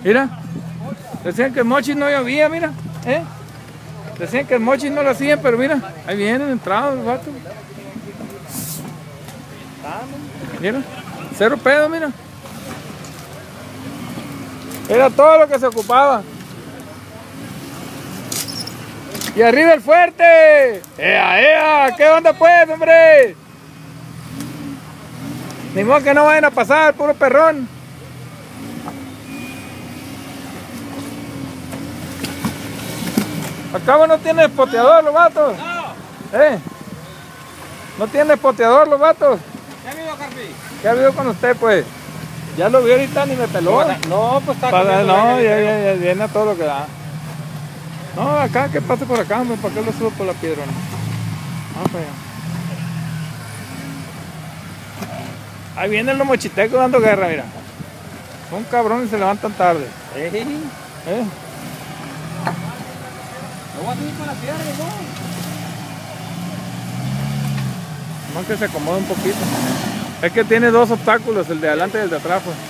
Mira. Decían que el mochis no llovía, mira. Decían que el mochis no lo hacían, pero mira. Ahí vienen entrados los vatos. Mira. Cero pedo, mira. Era todo lo que se ocupaba. Y arriba el fuerte. ¡Ea, ea! ¿Qué onda pues, hombre? Ni modo que no vayan a pasar, puro perrón. Al cabo no tiene espoteador los vatos. No. No tiene espoteador los vatos. ¿Qué ha habido, Carpi? ¿Qué ha habido con usted, pues? Ya lo vi ahorita, ni me peló. No, pues está no, ya viene a todo lo que da. No, acá, que pase por acá, hombre, ¿para qué lo subo por la piedra? Vamos para allá. Ahí vienen los mochitecos dando guerra, mira. Son cabrones y se levantan tarde. No voy a subir con la piedra, ¿no? Más que se acomode un poquito. Es que tiene dos obstáculos, el de adelante y el de atrás, pues.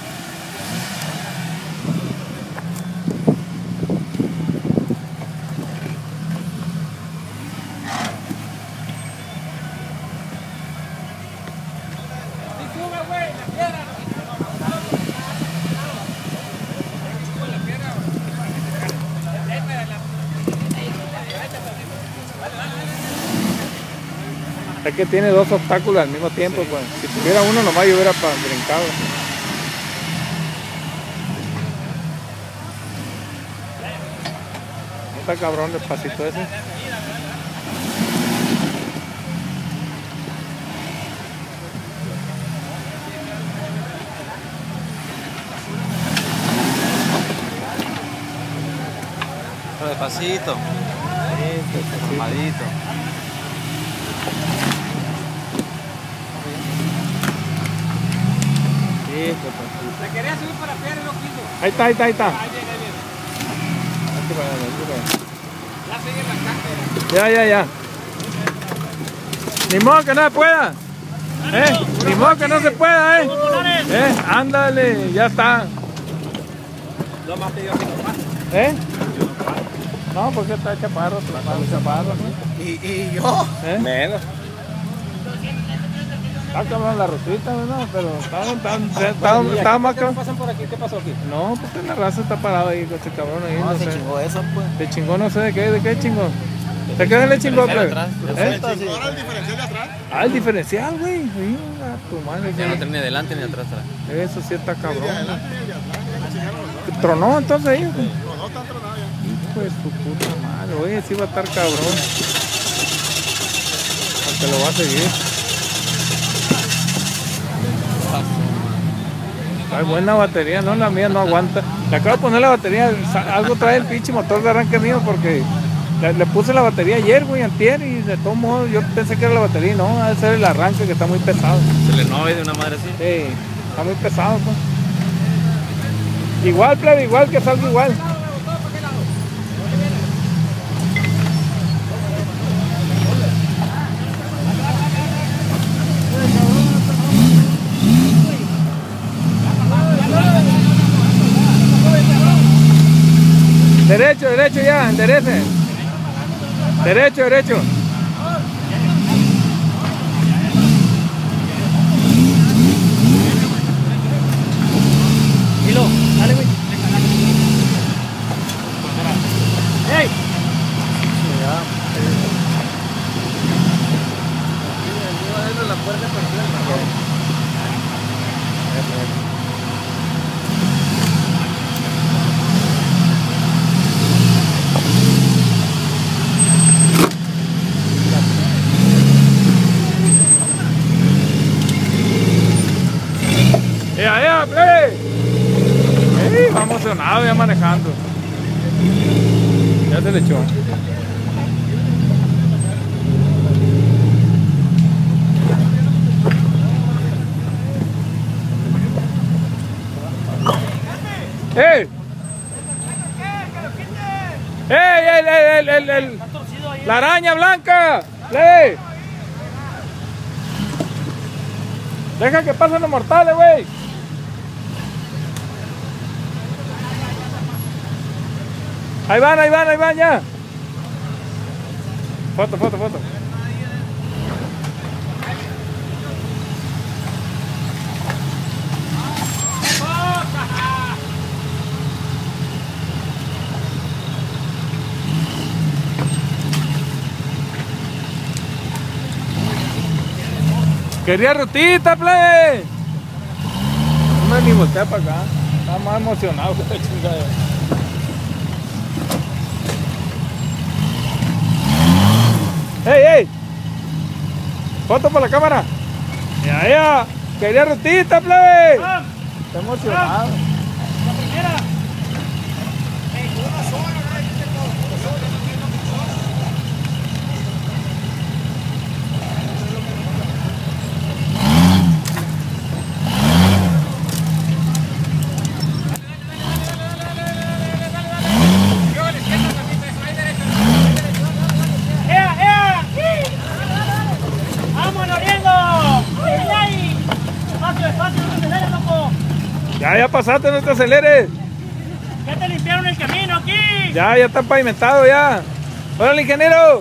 Es que tiene dos obstáculos al mismo tiempo, sí. Pues. Si tuviera uno nomás yo hubiera brincado. ¿No está cabrón el pasito ese? Pero despacito. Calmadito. Se quería subir para la piedra y no quiso. Ahí está. Ahí viene. Ya sigue la caja. Ya. Ni modo que no se pueda. Ni modo que no se pueda, ándale, ya está. No más pidió que no pase. No, porque está chaparro, ¿no? ¿Y yo? Menos. Está cabrón la rosita, ¿verdad? Pero está más cabrón. ¿Qué pasan por aquí? ¿Qué pasó aquí? No, pues la raza está parada ahí con este cabrón ahí. No, No se sé. chingó eso, pues. Se chingó, no sé de qué chingó. ¿De qué se le chingó, pues? ¿Ahora el diferencial de atrás? Ah, el diferencial, güey. Mira, tu madre. Ya no tiene ni adelante ni atrás. Eso sí está cabrón. De adelante y de atrás. ¿Tronó entonces ahí? No, no están tronados ya. Hijo de su puta madre. Oye, sí va a estar cabrón. Aunque lo va a seguir. Hay buena batería, no, la mía no aguanta. Le acabo de poner la batería, algo trae el pinche motor de arranque mío porque le puse la batería ayer, güey, antier, y de todos modos yo pensé que era la batería y no, ha de ser el arranque que está muy pesado. ¿Se le nove de una madre así? Sí, está muy pesado, pues. Igual, plebe, igual, que salga igual. Derecho ya, enderece. Derecho. Hilo, dale, güey. ¡Ey! La puerta Vamos emocionado ya manejando. Ya se le echó. ¡Ey! ¡Ey! ¡La araña blanca! ¡Ey! Deja que pasen los mortales, güey. Ahí van ya. Foto. Quería rutita, plebe. No me ni voltea para acá. Estaba más emocionado que esta chingada. ¡Ey! Foto por la cámara. Ya. Quería rutita, plebe. Está emocionado. La primera. Ya pasaste, no te aceleres. Ya te limpiaron el camino aquí. Ya está pavimentado ya. ¡Hola, ingeniero!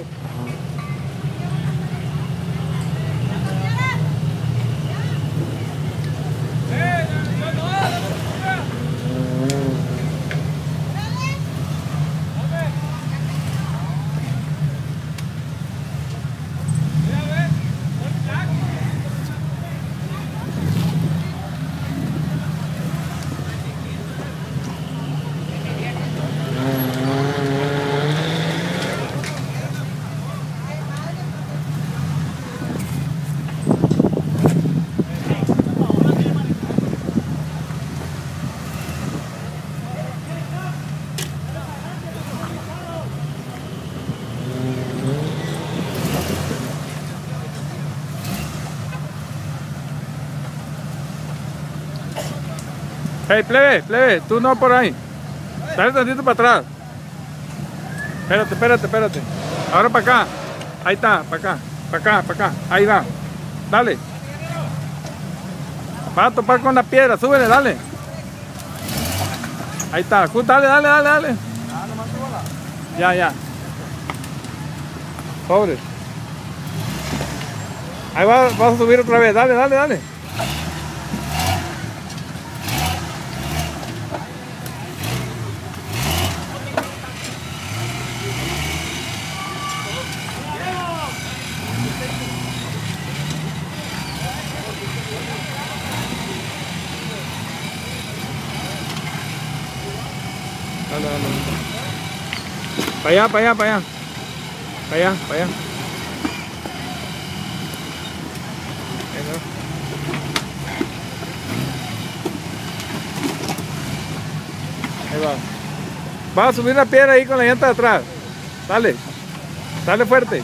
Hey, plebe, tú no por ahí. Dale tantito para atrás. Espérate. Ahora para acá. Ahí está, para acá. Ahí va. Dale. Va a topar con la piedra, súbele, dale. Ahí está, dale. Ya. Pobre. Ahí vas a subir otra vez, dale. Dale. Para allá. Ahí va. Vas a subir la piedra ahí con la llanta de atrás. Dale fuerte.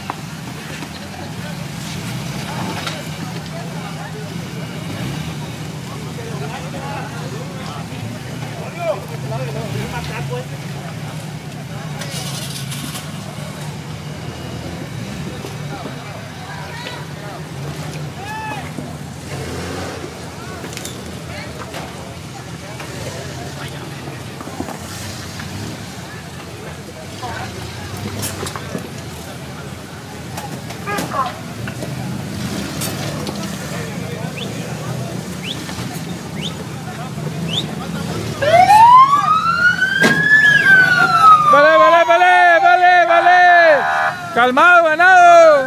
Vale. Calmado, ganado.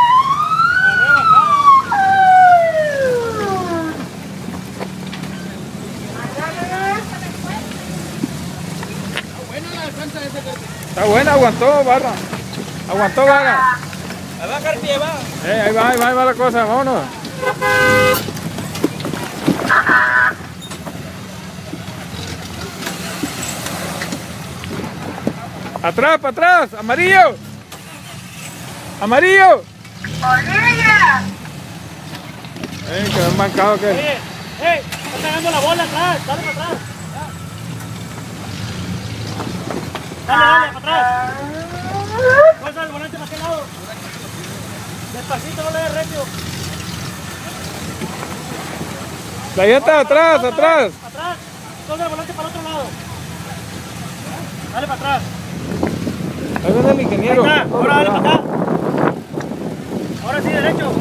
Está buena, aguantó barra. Ahí va, Carpie, va. Ahí va la cosa, vámonos. Atrás, amarillo. Que han mancado que. Está cagando la bola atrás, dale para atrás. Dale, para atrás. Fuerza el volante para aquel lado. Despacito, no le des recio. La llanta atrás. Atrás. Entonces el volante para el otro lado. Dale para atrás. Ahí viene el ingeniero. Ahí está. Ahora dale para acá. Ahora sí, derecho.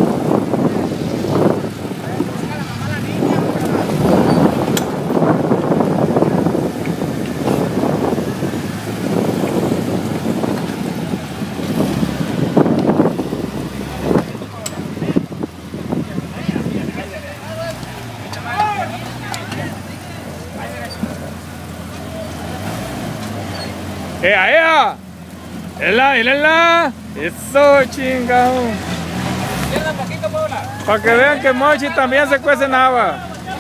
¡Ea! ¡Mírenla! ¡Eso, chingado! Para que vean que Mochi también se cuece en agua.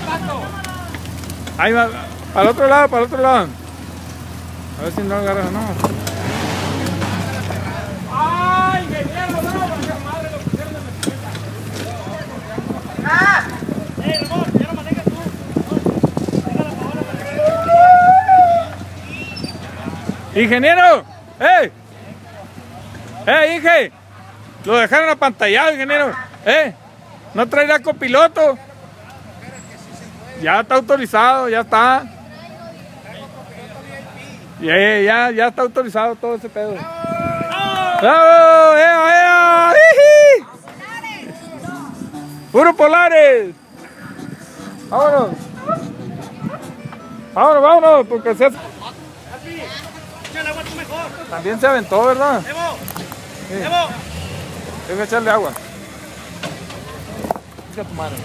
Ahí va, para el otro lado, para el otro lado. A ver si no agarra, no. ¡Ay, ingeniero! No, porque madre lo pusieron de la Ramón, ya no manejas tú. ¡Ingeniero! ¡Ey! Inge! Lo dejaron apantallado, ingeniero. ¿No traerá copiloto? Ya está autorizado, ya está. Ya está autorizado todo ese pedo. ¡Bravo! ¡Ea! ¡Puro Polares! ¡Vámonos! ¡Vámonos! Porque se hace... Échale agua tú mejor. También se aventó, ¿verdad? Evo. Sí. Evo. Hay que echarle agua. Echa tu mano.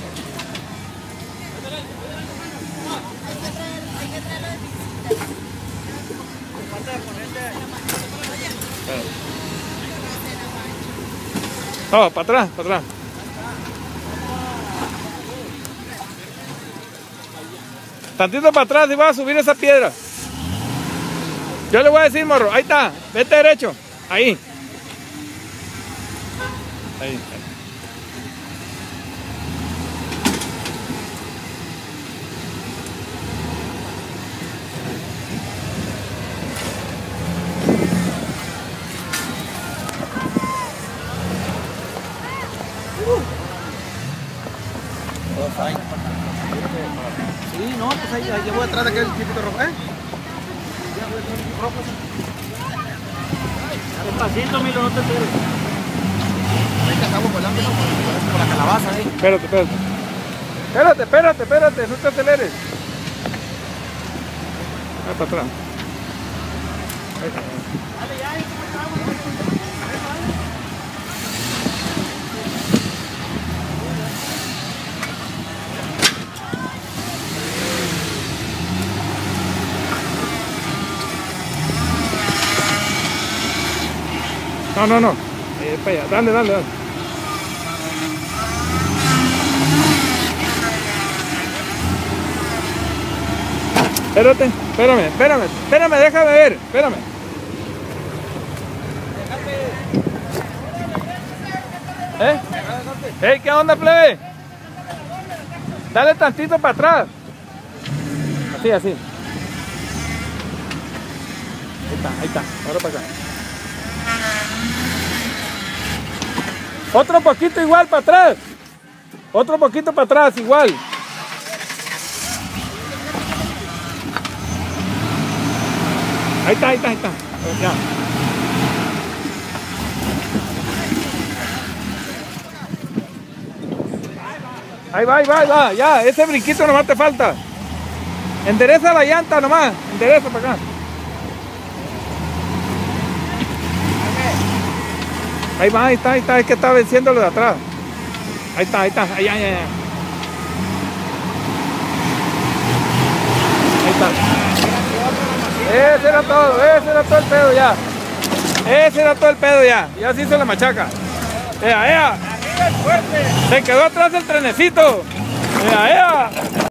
No, para atrás, para atrás. Tantito para atrás y vas a subir esa piedra. Yo le voy a decir, morro, ahí está, vete derecho, ahí. Ahí. Sí, no, pues ahí voy atrás de aquel tipo de rojo, Despacito, Milo, no te esperes. Ahí te acabo volando, ¿no? Por la calabaza ahí. Espérate, no te aceleres. Ahí para atrás. Ahí está. No. Para allá. Dale. Espérame, déjame ver, espérame. ¿Qué onda, plebe? Dale tantito para atrás. Así. Ahí está, ahora para acá. Otro poquito igual para atrás. Otro poquito para atrás igual. Ahí está. Ya. Ahí va. Ya, ese brinquito nomás te falta. Endereza la llanta nomás. Endereza para acá. Ahí va, ahí está, es que está venciendo lo de atrás. Ahí está, ya. Ahí está. Ese era todo el pedo ya. Ya se hizo la machaca. Se quedó atrás el trenecito.